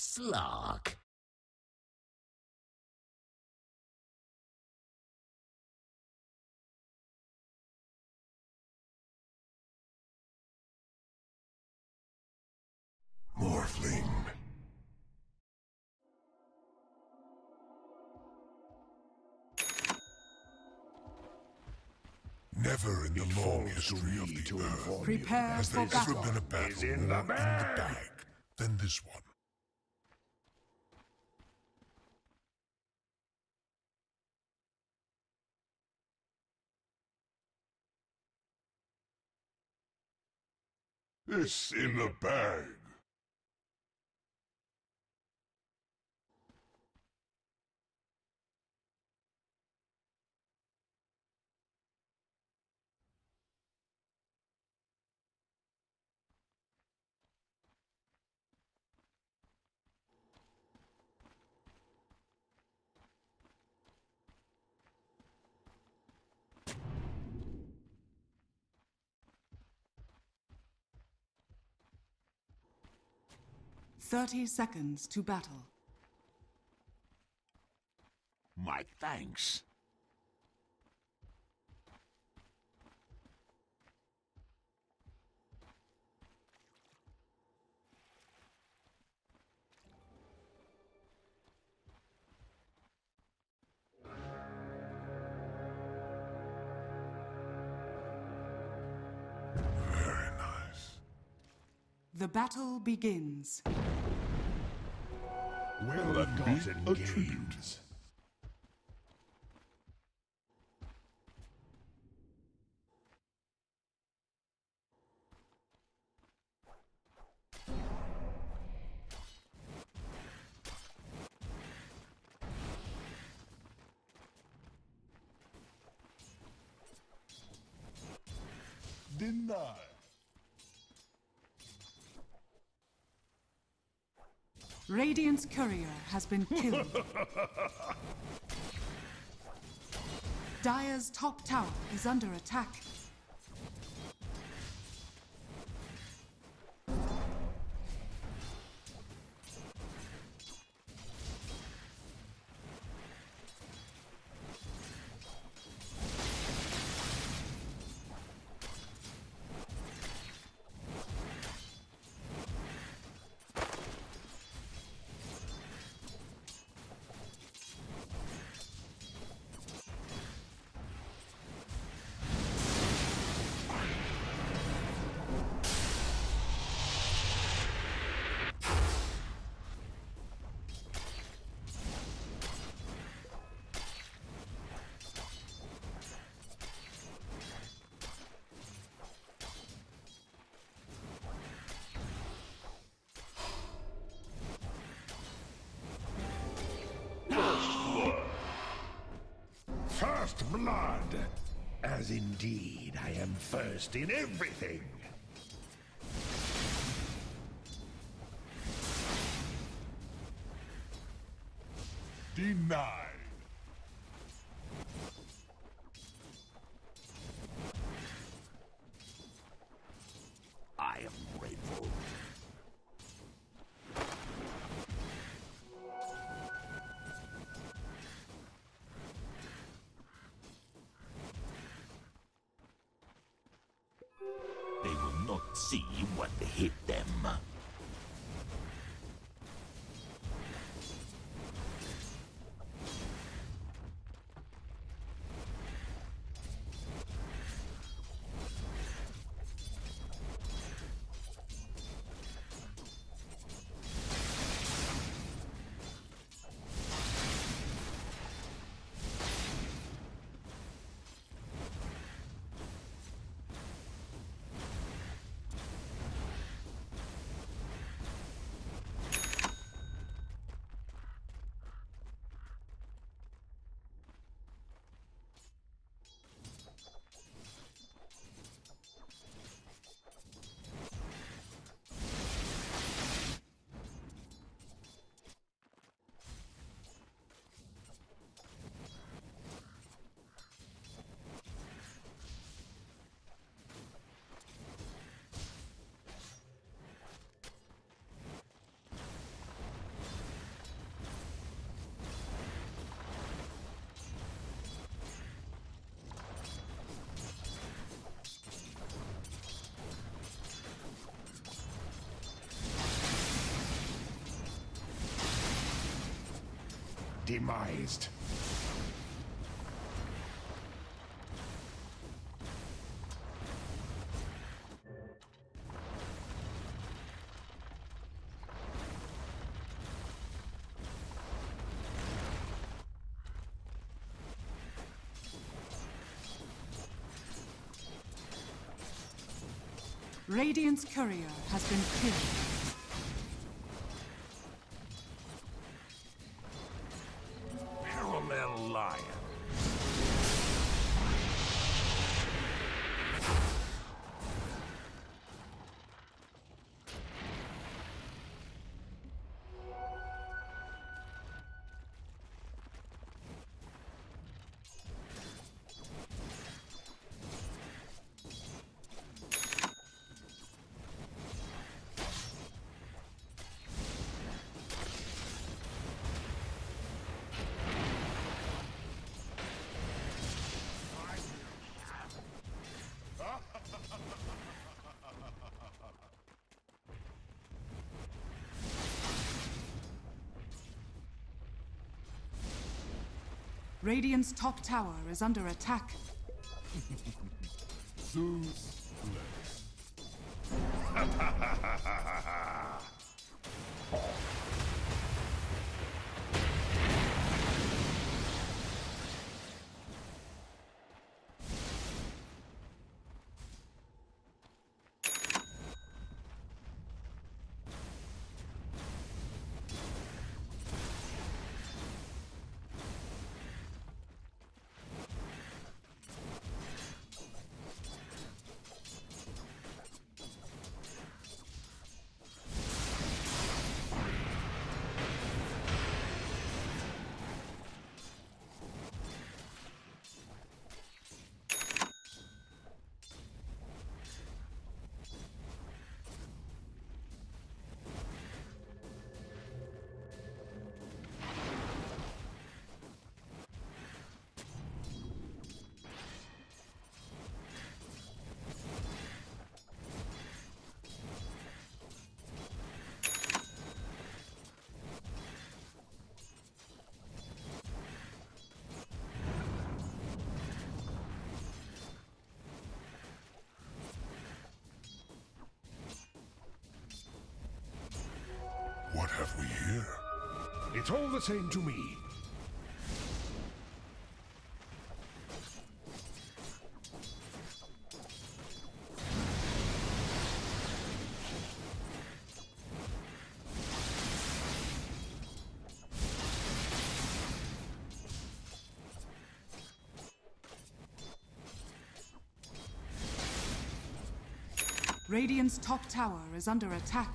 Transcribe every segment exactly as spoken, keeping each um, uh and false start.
Slark. Morphling. Never in the It long falls to history me of the to Earth inform Prepare you has for there ever battle. been a battle Is in more the in the bag. bag than this one. It's in the bag. Thirty seconds to battle. My thanks. Very nice. The battle begins. Well That be gotten a tribute. gains. Denied. Radiant's courier has been killed. Dire's top tower is under attack. First blood! As indeed I am first in everything. Denied. I am grateful. They will not see what hit them. demised. Radiant's courier has been killed. Parallel lion. Radiant's top tower is under attack. Zeus bless. What have we here? It's all the same to me. Radiant's top tower is under attack.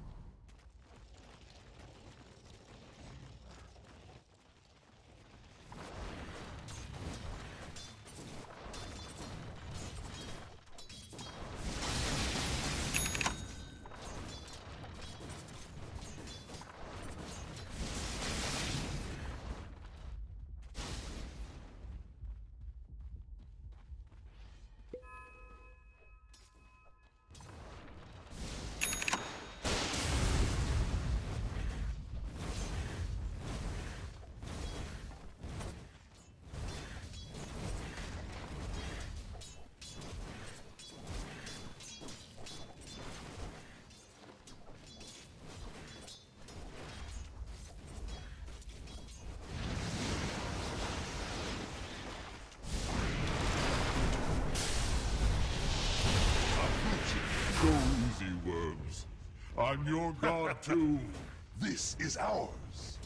Go easy, worms. I'm your god too. This is ours.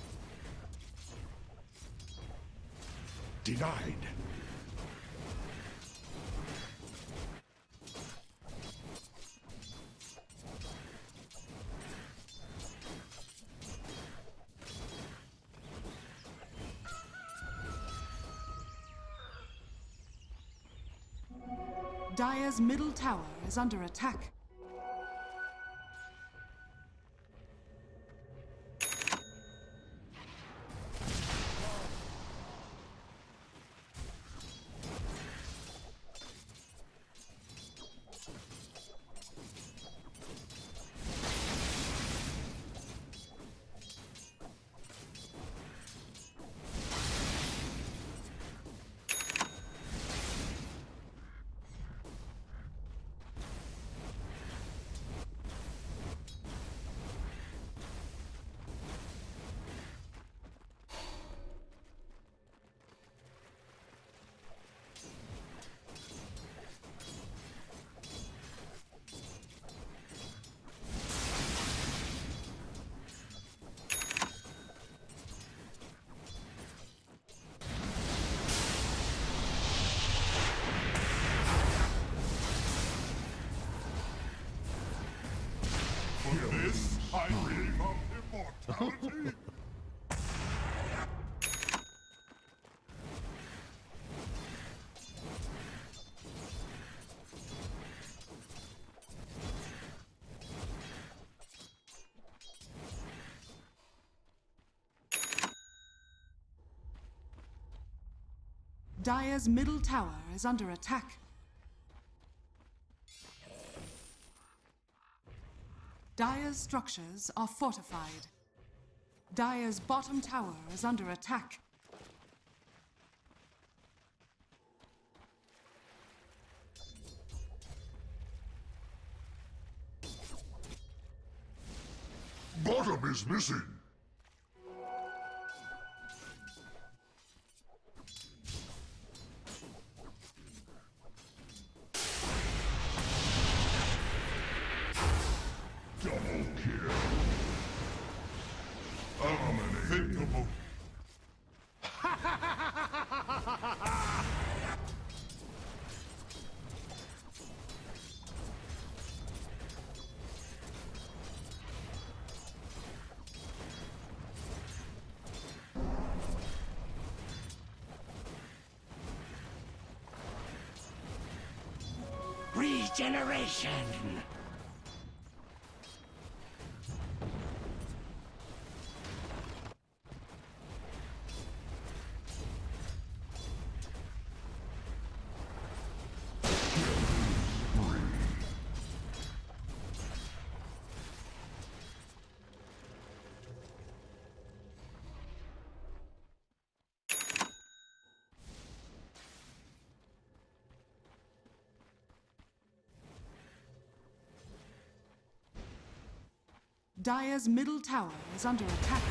Denied. Dire's middle tower is under attack. hospitality? Dire's middle tower is under attack. Dire's structures are fortified. Dire's bottom tower is under attack. Bottom is missing. Double kill. Unthinkable. Regeneration! Dire's middle tower is under attack.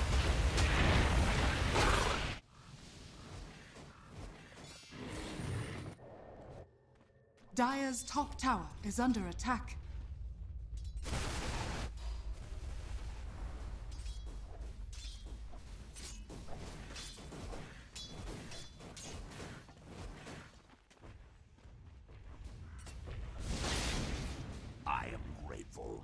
Dire's top tower is under attack. I am grateful.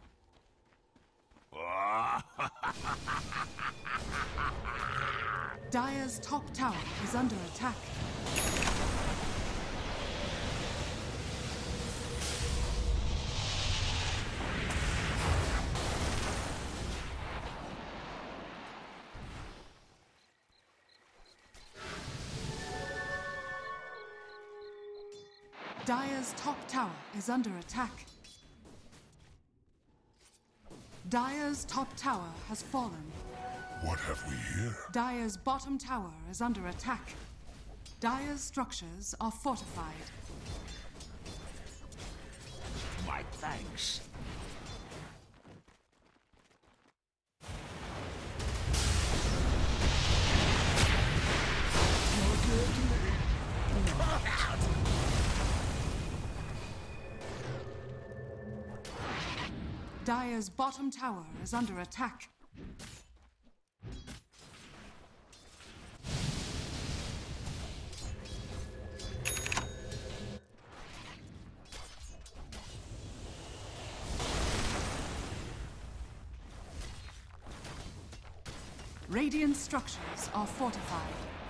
Dire's top tower is under attack. Dire's top tower is under attack. Dire's top tower has fallen. What have we here? Dire's bottom tower is under attack. Dire's structures are fortified. My thanks. Dire's bottom tower is under attack. Radiant structures are fortified.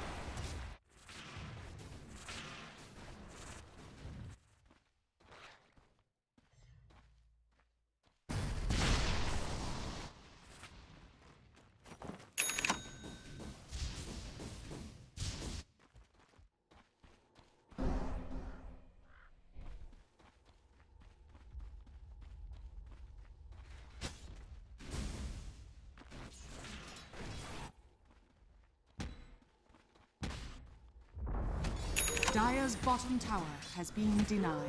Dire's bottom tower has been denied.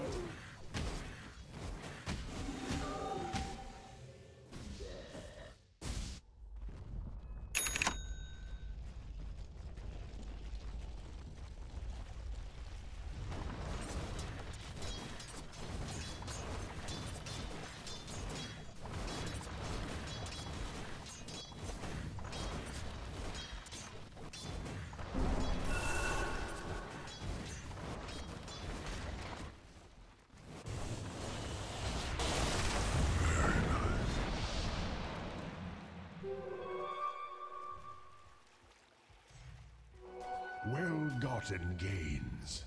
Well-gotten gains.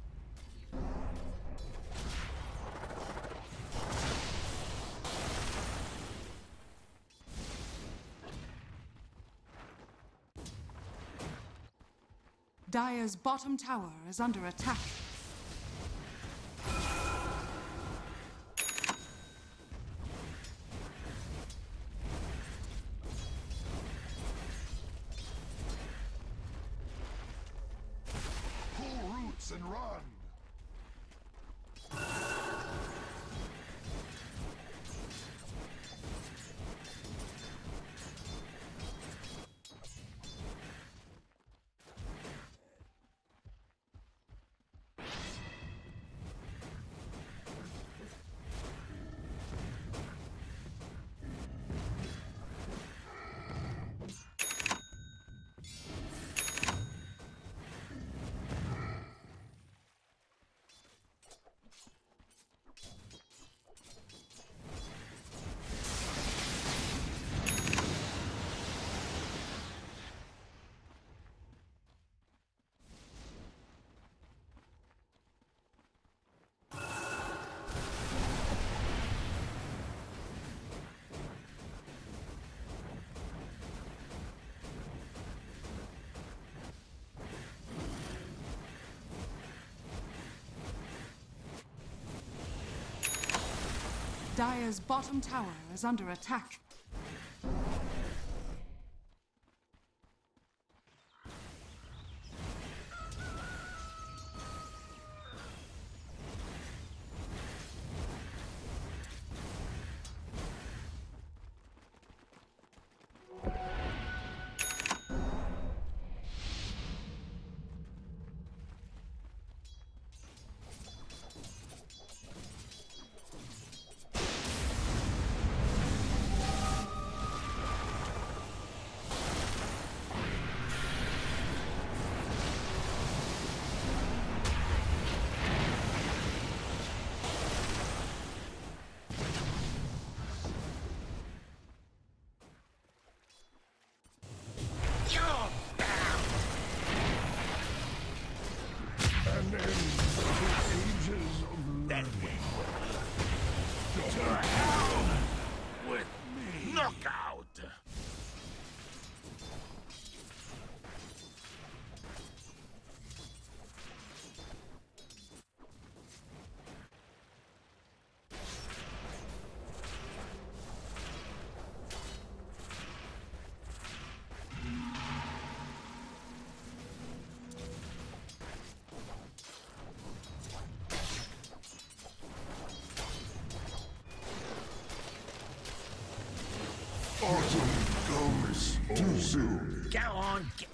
Dire's bottom tower is under attack. Pull roots and run! Dire's bottom tower is under attack. And then the ages of That learning. way. To hell with me. Knockout. Autumn comes too soon. Go on. Get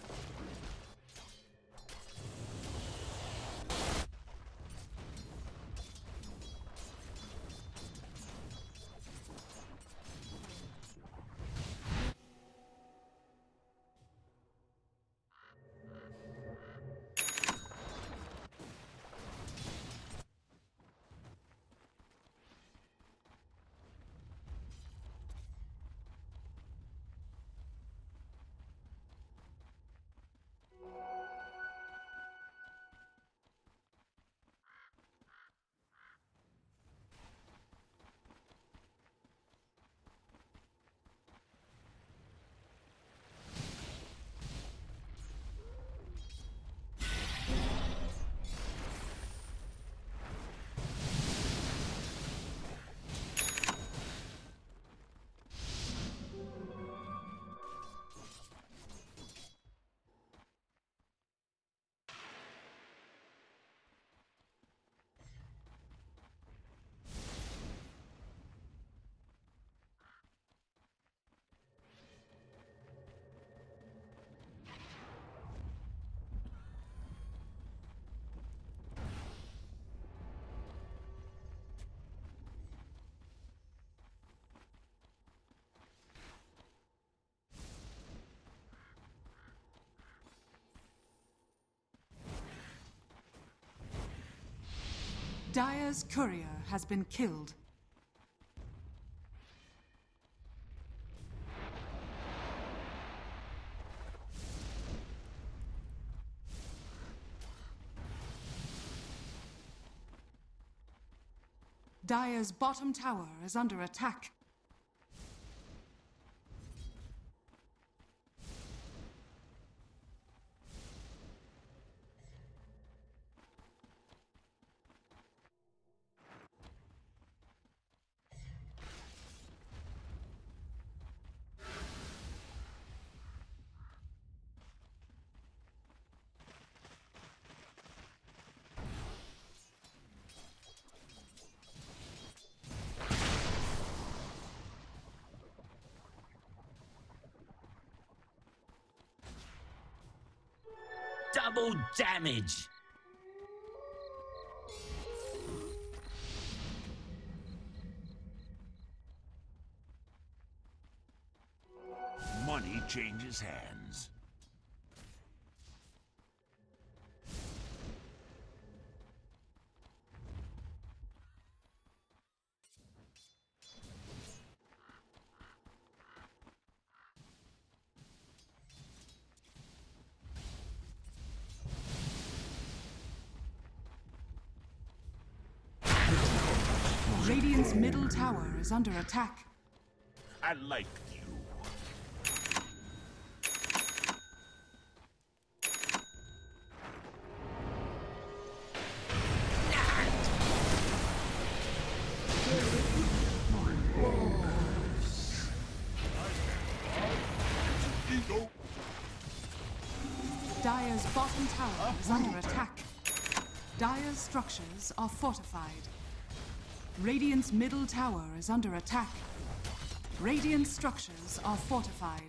Dire's courier has been killed. Dire's bottom tower is under attack. Double damage! Money changes hands. Radiant's middle tower is under attack. I like you. Dire's bottom tower is under attack. Dire's structures are fortified. Radiant's middle tower is under attack. Radiant structures are fortified.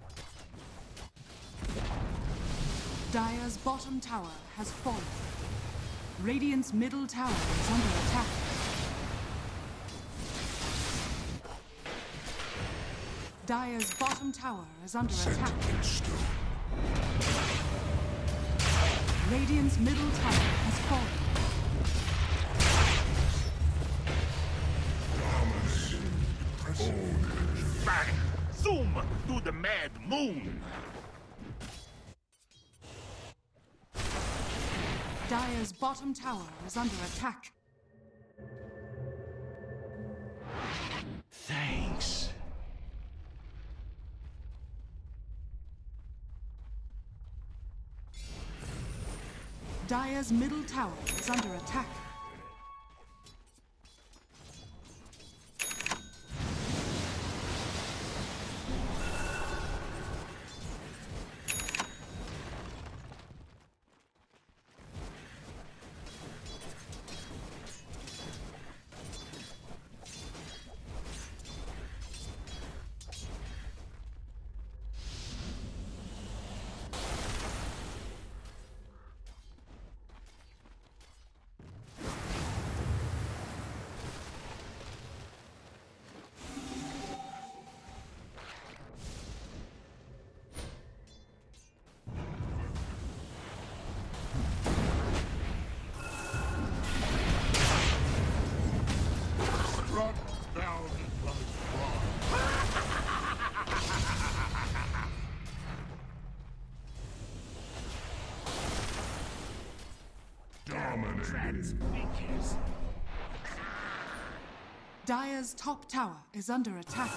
Dire's bottom tower has fallen. Radiant's middle tower is under attack. Dire's bottom tower is under attack. Radiant's middle tower has fallen. Bang! Zoom to the mad moon! Dire's bottom tower is under attack. Thanks. Dire's middle tower is under attack. Dire's top tower is under attack.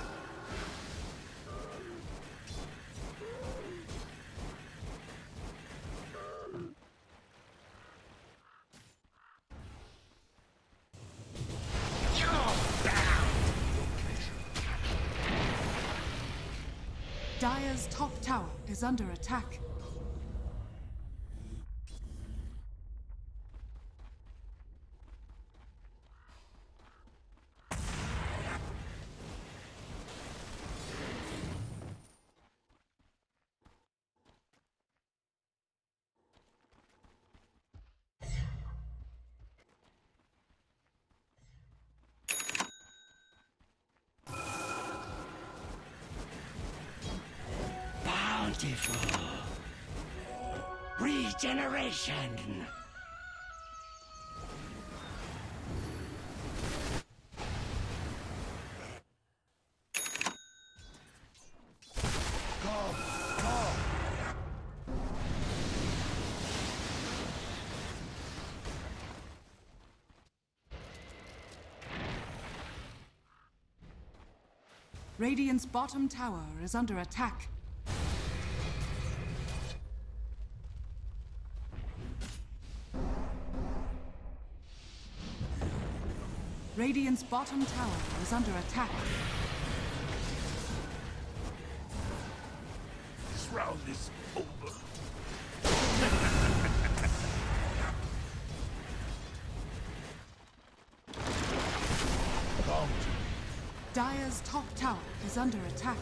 Dire's top tower is under attack. Beautiful. Regeneration. Radiant's bottom tower is under attack. Radiant's bottom tower is under attack. This round is over. Dire's top tower is under attack.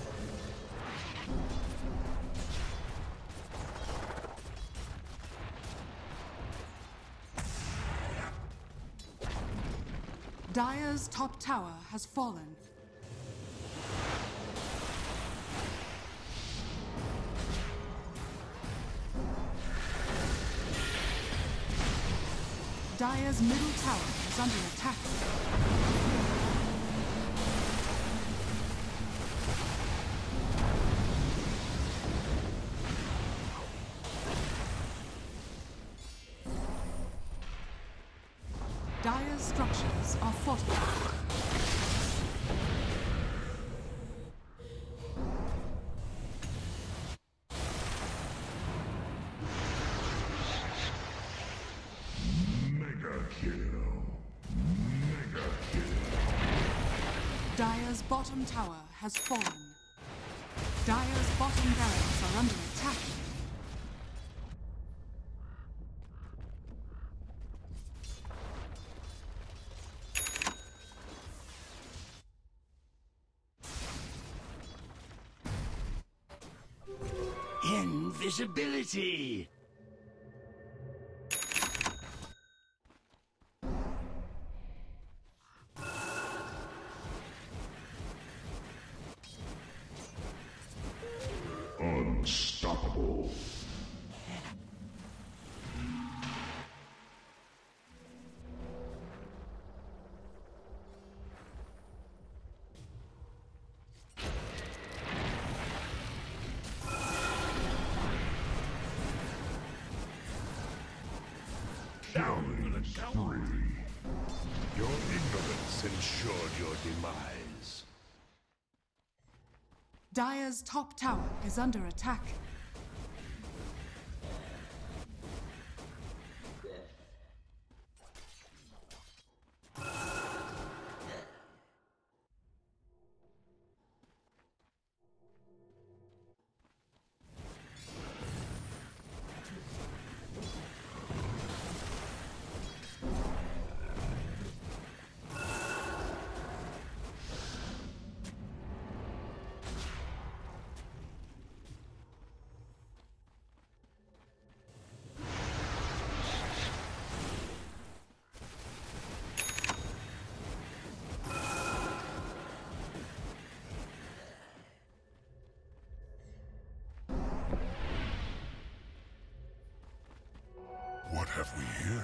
Dire's top tower has fallen. Dire's middle tower is under attack. Dire's structures are fortified. Mega kill. Mega kill. Dire's bottom tower has fallen. Dire's bottom barracks are under attack. Invisibility! Unstoppable. Your ignorance ensured your demise. Dire's top tower is under attack. What have we here?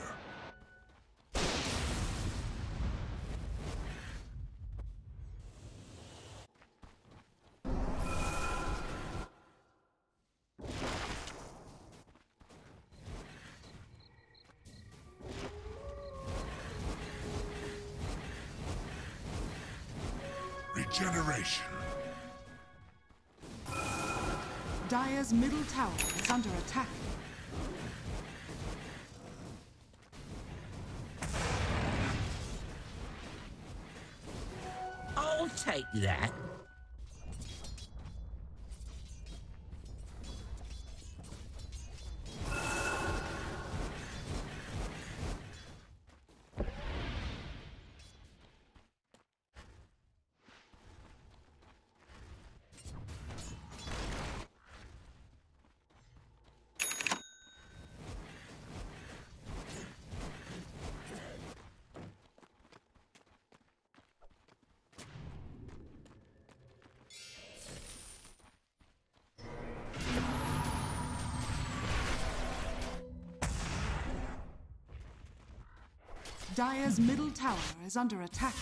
Regeneration. Dire's middle tower is under attack. I'll take that. Dire's middle tower is under attack.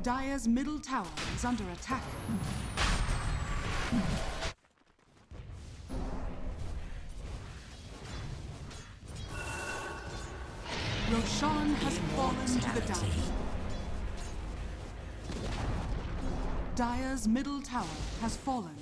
Dire's middle tower is under attack. Roshan has fallen to the down. Dire's middle tower has fallen.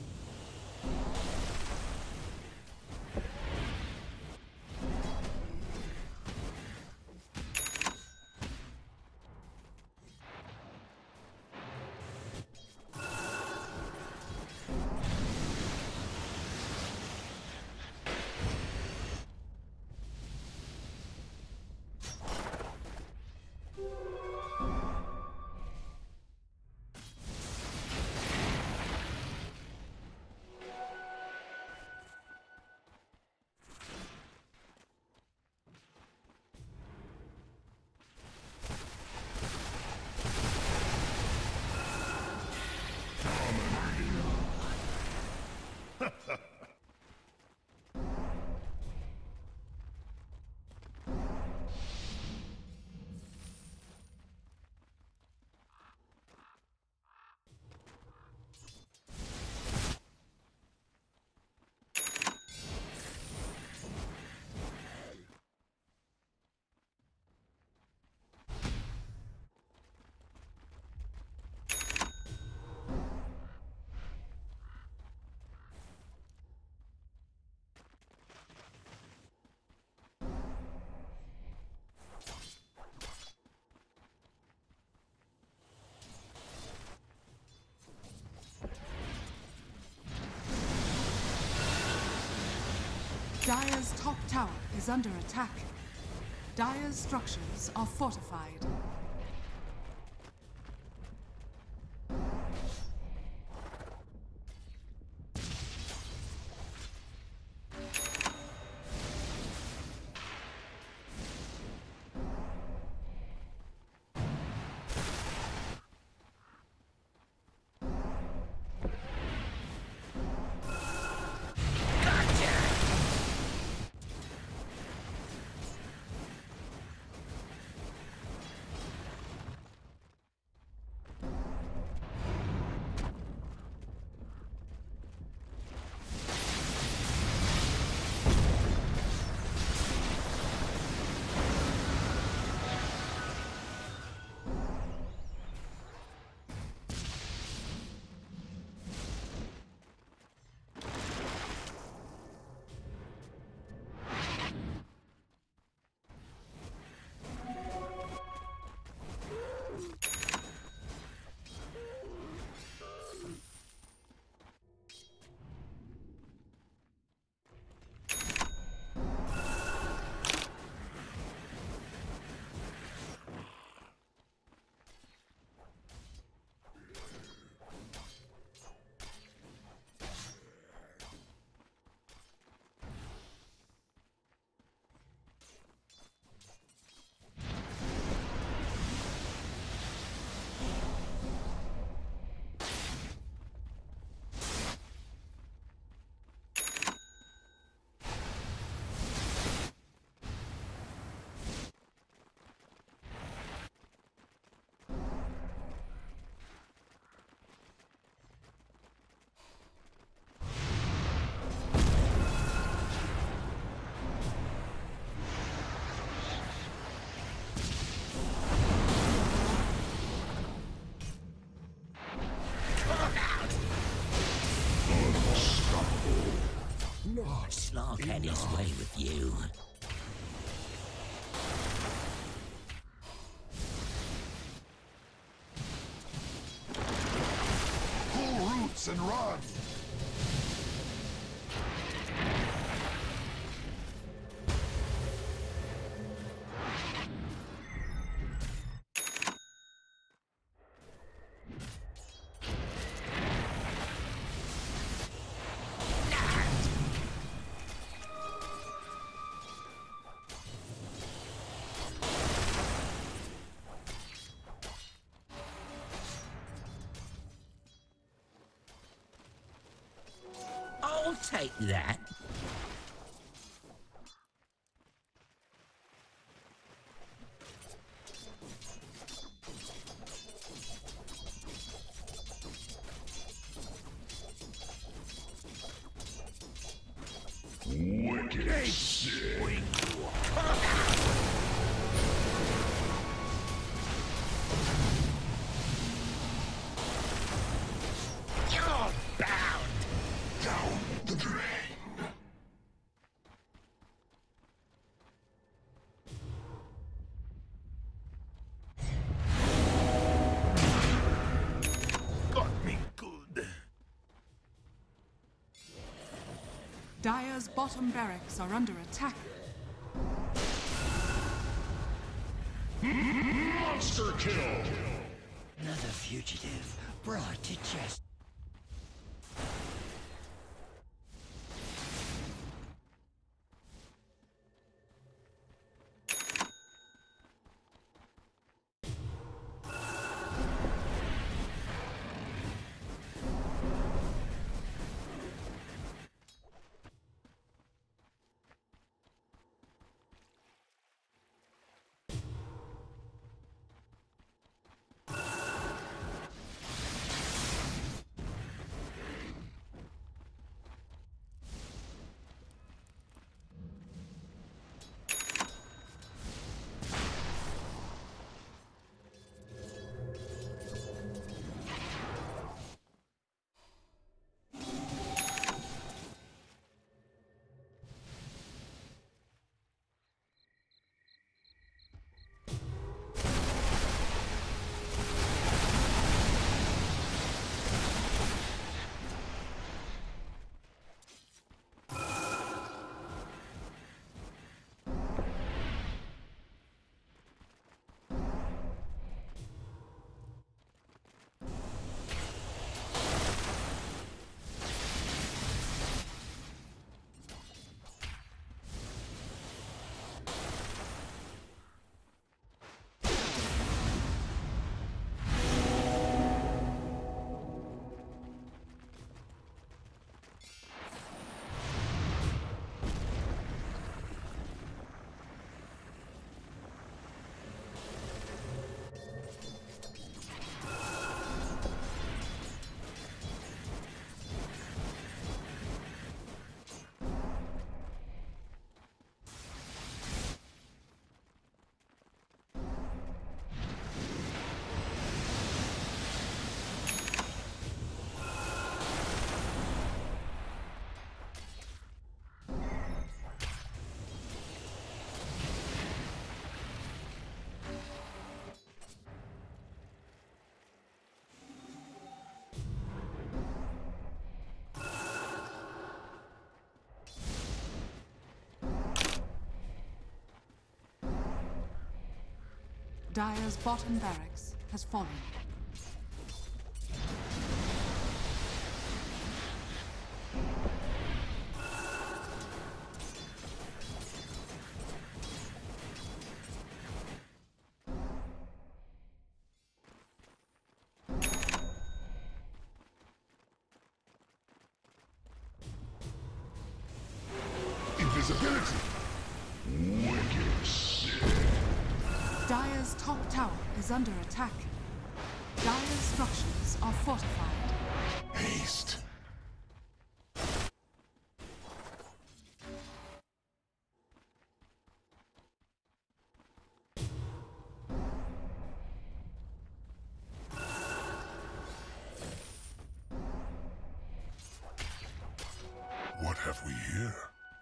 Dire's top tower is under attack. Dire's structures are fortified. Slark had his way with you. Pull roots and run! I'll take that. Wicked sick. You're bound! Down the drain. Got me good. Dire's bottom barracks are under attack. Monster kill. Another fugitive brought to justice. Dire's bottom barracks has fallen. Invisibility. Wicked sick. Dire's top tower is under attack. Dire's structures are fortified. Haste. What have we here?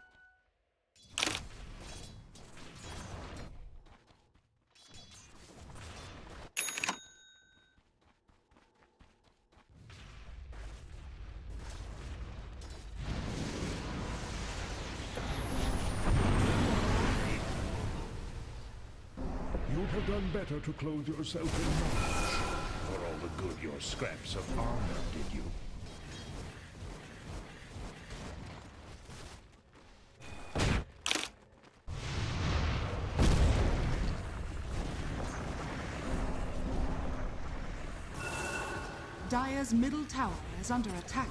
You'd have done better to clothe yourself in knowledge. For all the good your scraps of armor did you. Dire's middle tower is under attack.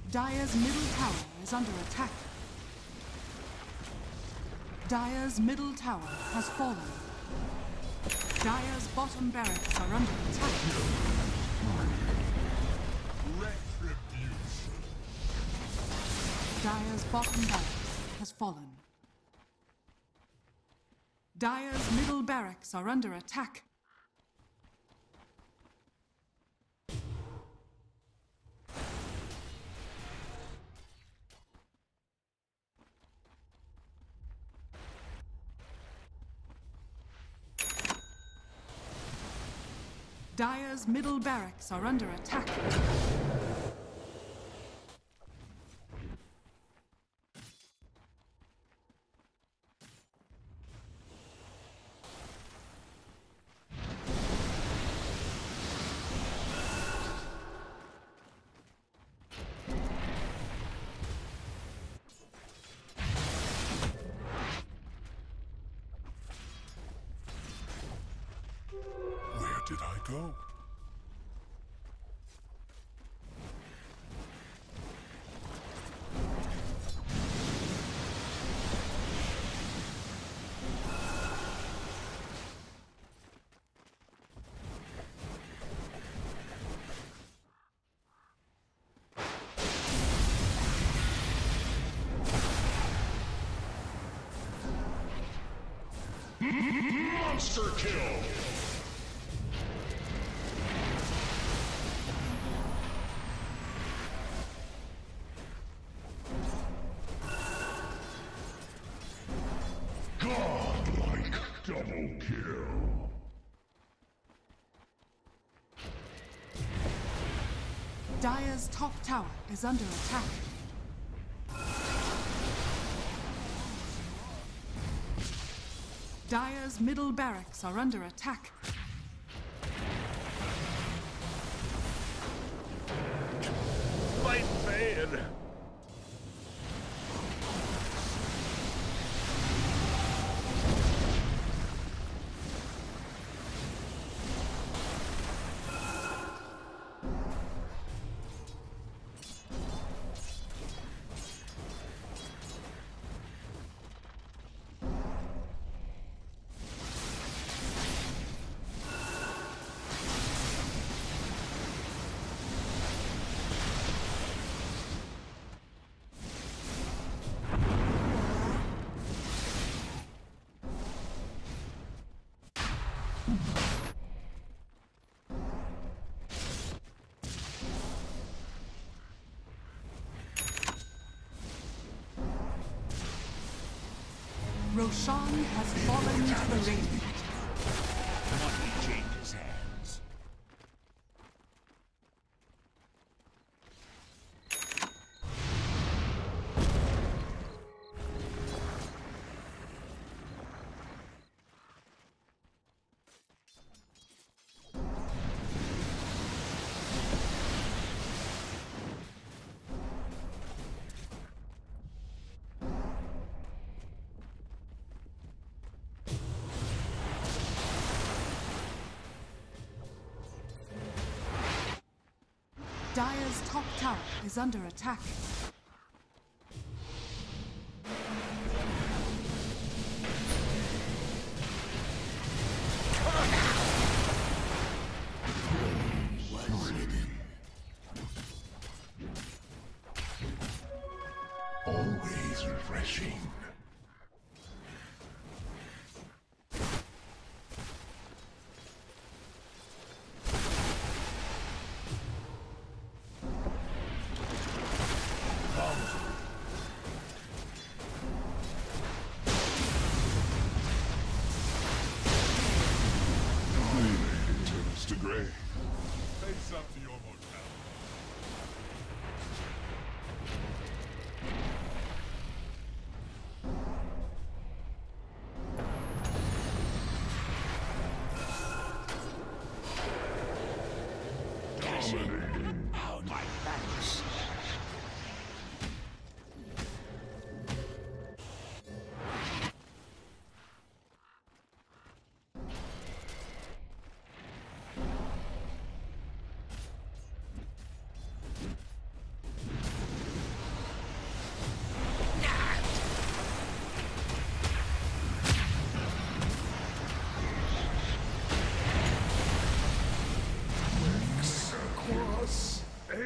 Dire's middle tower is under attack. Dire's middle tower has fallen. Dire's bottom barracks are under attack. Retribution. Dire's bottom barracks has fallen. Dire's middle barracks are under attack. Dire's middle barracks are under attack. Where did I go? Monster kill! Godlike double kill. Dire's top tower is under attack. Dire's middle barracks are under attack. Fight fair. Roshan has fallen to the Radiant. Money changes hands. Dire's top tower is under attack. Always refreshing. Turns to gray. Face up to your mortality. Out my thanks.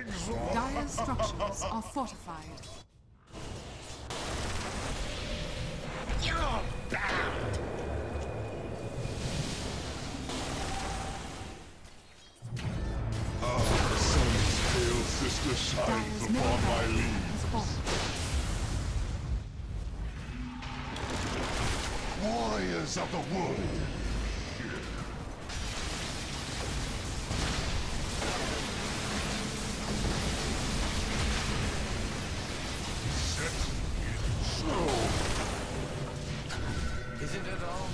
Dire's structures are fortified. You're bound! Ah, the sun's pale sister shines Dire's middle upon my barracks leaves. has fallen. Warriors of the wood. Set in snow. Isn't it all?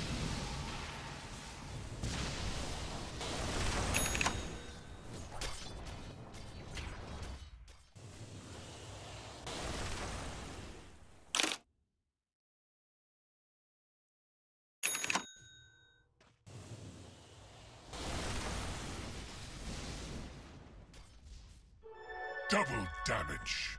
Double damage.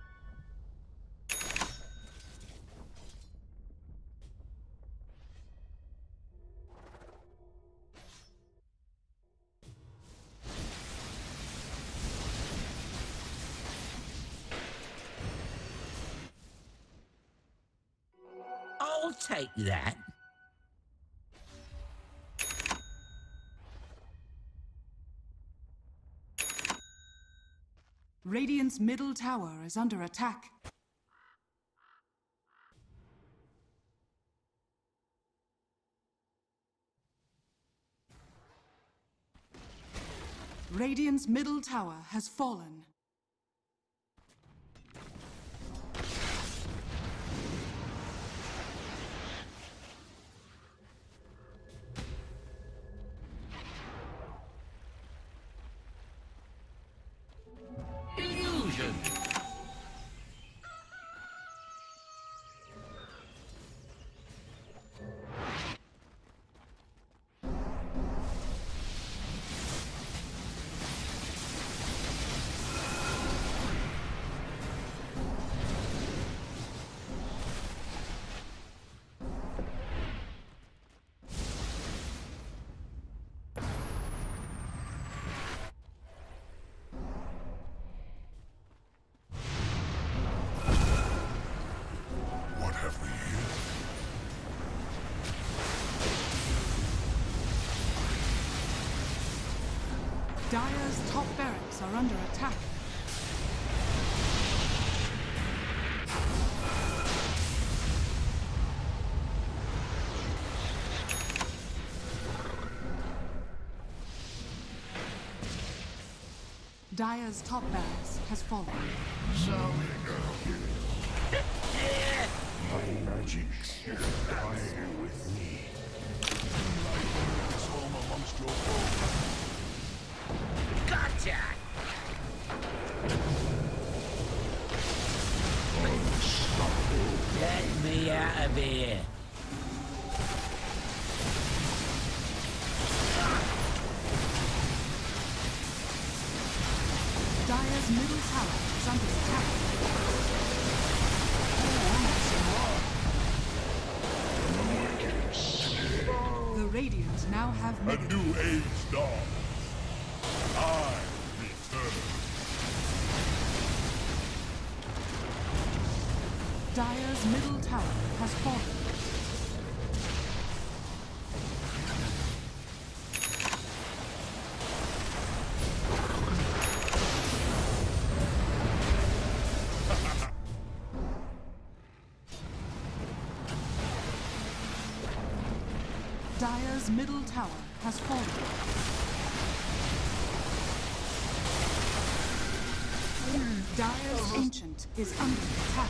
I'll take that. Radiant's middle tower is under attack. Radiant's middle tower has fallen. Illusion! What have we here? Dire's top barracks are under attack. Dire's top barracks has fallen. My magics die with me. Light is home amongst your foes. Gotcha! Unstoppable. Get me out of here. Dire's middle tower is under attack. The Radiant now have A mega. new age dawns. I return. Dire's middle tower has fallen. Dire's middle tower has fallen. Dire's Ancient is under attack.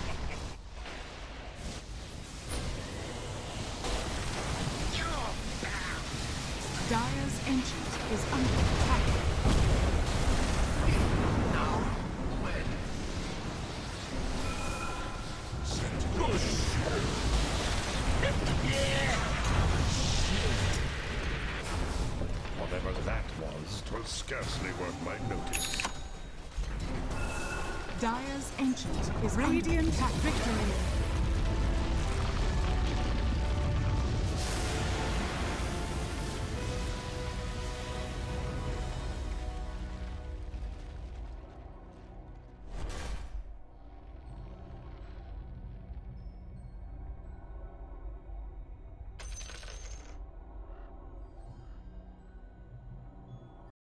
Dire's Ancient is under attack. Whatever that was, 'twas scarcely worth my notice. Dire's Ancient is radiant at victory.